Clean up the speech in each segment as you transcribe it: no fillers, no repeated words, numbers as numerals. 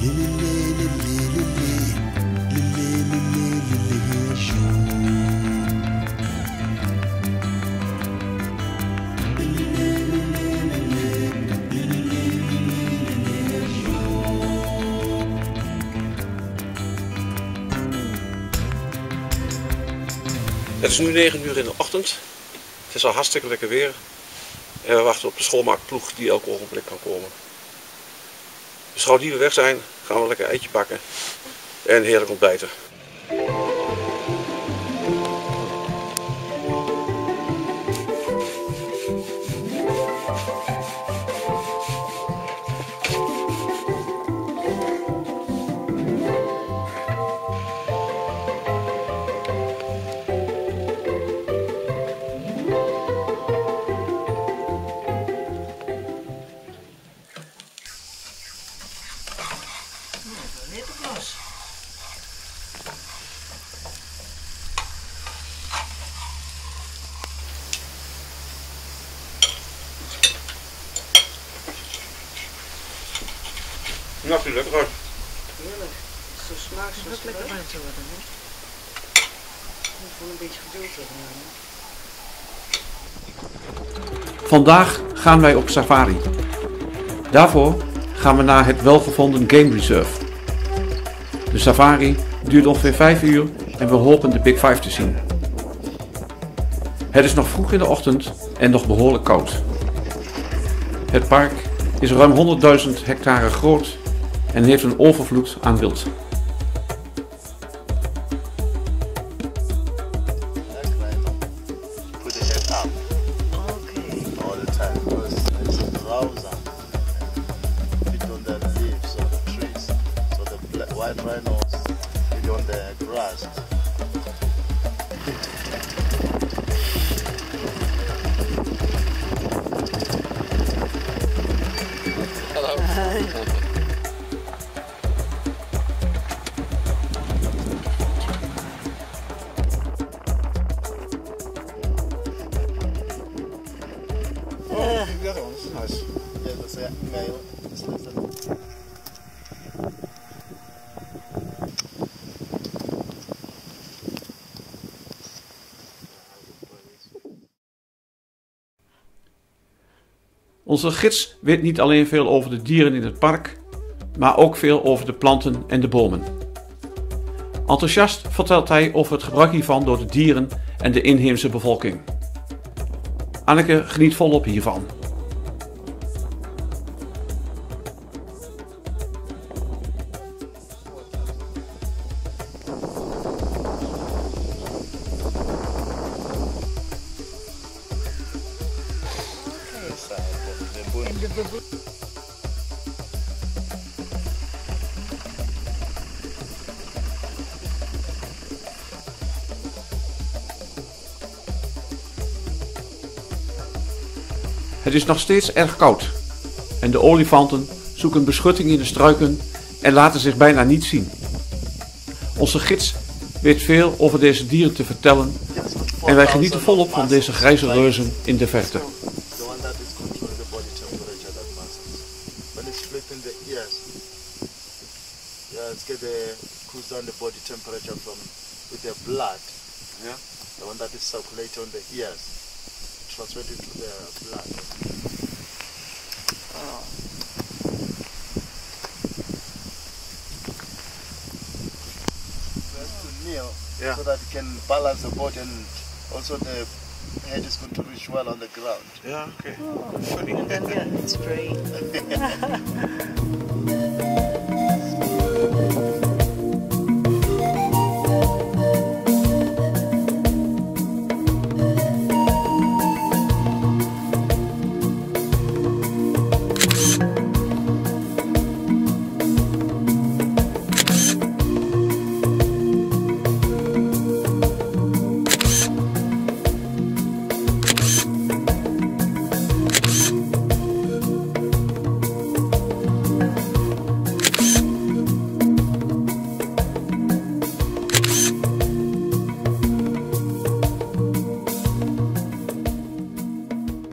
Het is nu 9 uur in de ochtend. Het is al hartstikke lekker weer. En we wachten op de schoolmaakploeg die elk ogenblik kan komen. Dus gauw die we weg zijn, gaan we lekker een eitje pakken en heerlijk ontbijten. Natuurlijk, lekker uit. Heerlijk. Zo smaakt het lekker warm te worden. Hè? Het moet gewoon een beetje geduld hebben. Vandaag gaan wij op safari. Daarvoor gaan we naar het welgevonden Game Reserve. De safari duurt ongeveer 5 uur en we hopen de Big Five te zien. Het is nog vroeg in de ochtend en nog behoorlijk koud. Het park is ruim 100.000 hectare groot en heeft een overvloed aan wild. Onze gids weet niet alleen veel over de dieren in het park, maar ook veel over de planten en de bomen. Enthousiast vertelt hij over het gebruik hiervan door de dieren en de inheemse bevolking. Anneke geniet volop hiervan. Het is nog steeds erg koud en de olifanten zoeken beschutting in de struiken en laten zich bijna niet zien. Onze gids weet veel over deze dieren te vertellen en wij genieten volop van deze grijze reuzen in de verte. Transmitted to their blood. First to kneel, so that it can balance the body, and also the head is going to reach well on the ground. Ja, oké. Funny. And then yeah, it's great.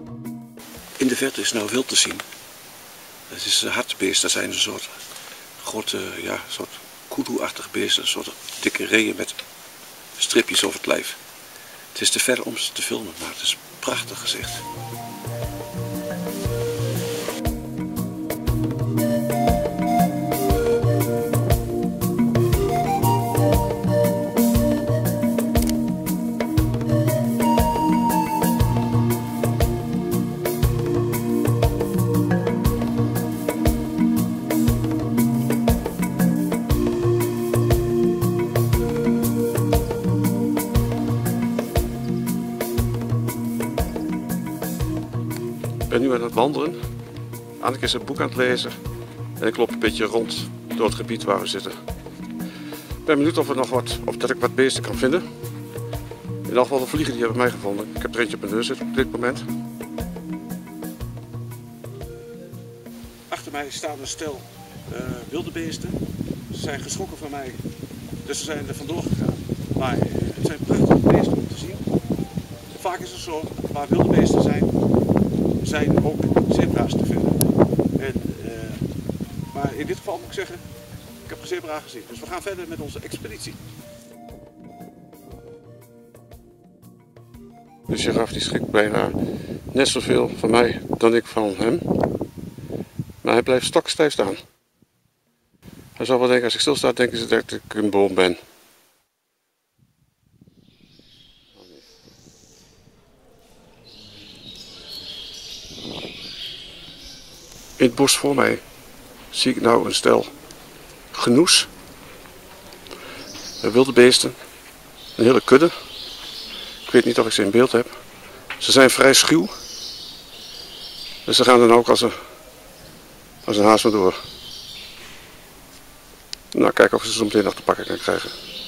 In de verte is nou wild te zien. Het is een hartebeest, dat zijn een soort grote, ja, soort kudu-achtige beesten, een soort dikke reeën met stripjes over het lijf. Het is te ver om ze te filmen, maar het is een prachtig gezicht. Ik ben nu aan het wandelen. Anneke is een boek aan het lezen. En ik loop een beetje rond door het gebied waar we zitten. Ik ben benieuwd of dat ik wat beesten kan vinden. In ieder geval de vliegen die hebben mij gevonden. Ik heb er eentje op mijn neus zitten op dit moment. Achter mij staan een stel wilde beesten. Ze zijn geschrokken van mij. Dus ze zijn er vandoor gegaan. Maar het zijn prachtige beesten om te zien. Vaak is het zo, waar wilde beesten zijn ook zebra's te vinden. Maar in dit geval moet ik zeggen, ik heb een zebra gezien. Dus we gaan verder met onze expeditie. De giraf die schrikt bijna net zoveel van mij dan ik van hem. Maar hij blijft stokstijf staan. Hij zal wel denken, als ik stilsta, denken ze dat ik een boom ben. In het bos voor mij zie ik nou een stel genoes. Wilde beesten. Een hele kudde. Ik weet niet of ik ze in beeld heb. Ze zijn vrij schuw. Dus ze gaan dan ook als een haas maar door. Nou, kijken of ze zo meteen nog te pakken kan krijgen.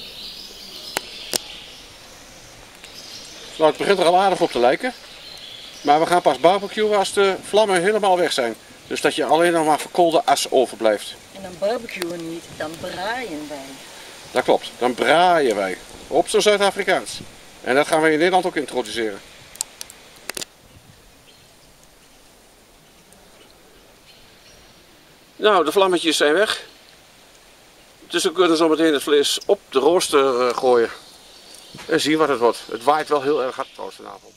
Nou, het begint er al aardig op te lijken. Maar we gaan pas barbecuen als de vlammen helemaal weg zijn. Dus dat je alleen nog maar verkoolde as overblijft. En dan barbecuen niet, dan braaien wij. Dat klopt, dan braaien wij. Op zo'n Zuid-Afrikaans. En dat gaan we in Nederland ook introduceren. Nou, de vlammetjes zijn weg. Dus we kunnen zo meteen het vlees op de rooster gooien. En zien wat het wordt. Het waait wel heel erg hard trouwens vanavond.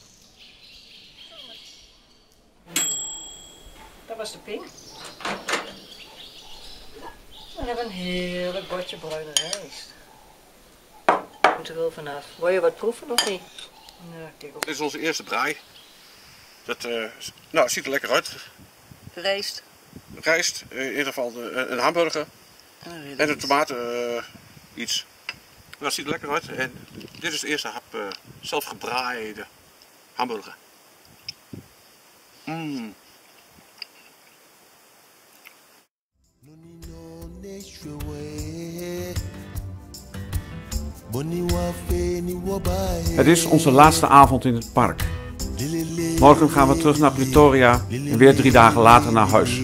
Dat was de pink. We hebben een heerlijk bordje bruine rijst. Moet er wel vanaf. Wil je wat proeven of niet? Nee, ik denk ook. Dit is onze eerste braai. Dat nou, ziet er lekker uit. Rijst. Rijst, in ieder geval een hamburger. En een tomaten iets. Dat ziet er lekker uit. En dit is de eerste hap zelf gebraaide hamburger. Mm. Het is onze laatste avond in het park. Morgen gaan we terug naar Pretoria en weer 3 dagen later naar huis.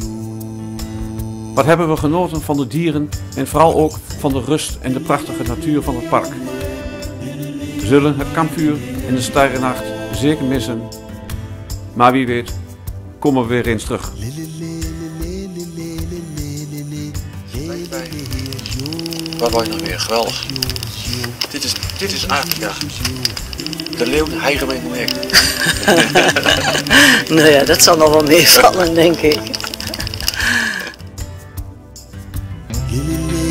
Wat hebben we genoten van de dieren en vooral ook van de rust en de prachtige natuur van het park. We zullen het kampvuur en de sterrennacht zeker missen. Maar wie weet, komen we weer eens terug. Wat was nog weer? Geweldig. Dit is Afrika. De leeuw hijgen mij niet meer. Nou ja, dat zal nog wel meevallen, denk ik.